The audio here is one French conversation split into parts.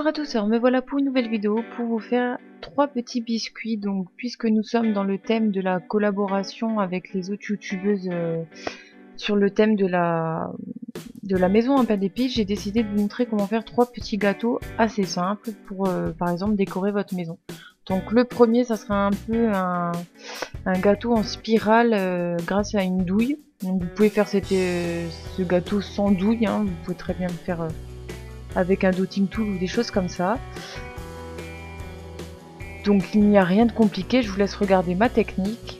Bonjour à tous, alors me voilà pour une nouvelle vidéo pour vous faire 3 petits biscuits. Donc puisque nous sommes dans le thème de la collaboration avec les autres youtubeuses sur le thème de la maison en pain d'épices, j'ai décidé de vous montrer comment faire 3 petits gâteaux assez simples pour par exemple décorer votre maison. Donc le premier, ça sera un peu un gâteau en spirale grâce à une douille. Donc vous pouvez faire ce gâteau sans douille, hein. Vous pouvez très bien le faire avec un dotting tool ou des choses comme ça. Donc il n'y a rien de compliqué, je vous laisse regarder ma technique.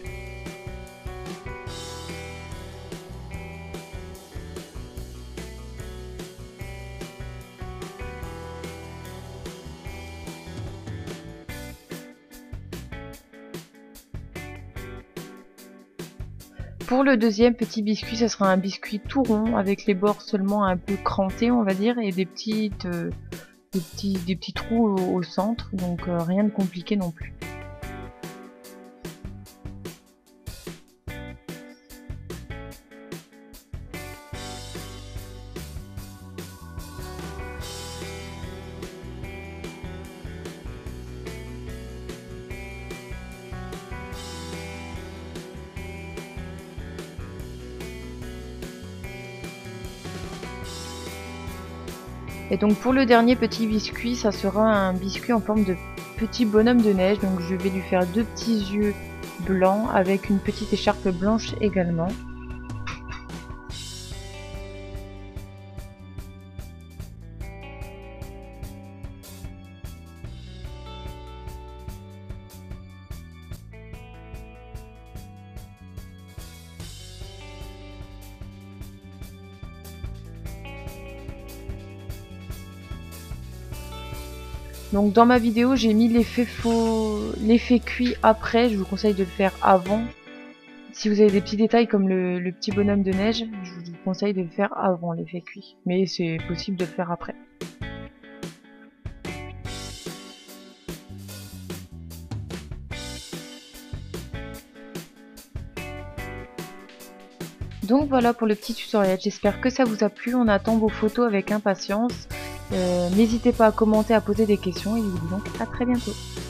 Pour le deuxième petit biscuit, ce sera un biscuit tout rond avec les bords seulement un peu crantés, on va dire, et des petits trous au centre, donc rien de compliqué non plus. Et donc pour le dernier petit biscuit, ça sera un biscuit en forme de petit bonhomme de neige. Donc je vais lui faire 2 petits yeux blancs avec une petite écharpe blanche également. Donc dans ma vidéo, j'ai mis l'effet cuit après. Je vous conseille de le faire avant. Si vous avez des petits détails comme le petit bonhomme de neige, je vous conseille de le faire avant l'effet cuit. Mais c'est possible de le faire après. Donc voilà pour le petit tutoriel. J'espère que ça vous a plu. On attend vos photos avec impatience. N'hésitez pas à commenter, à poser des questions et je vous dis donc à très bientôt.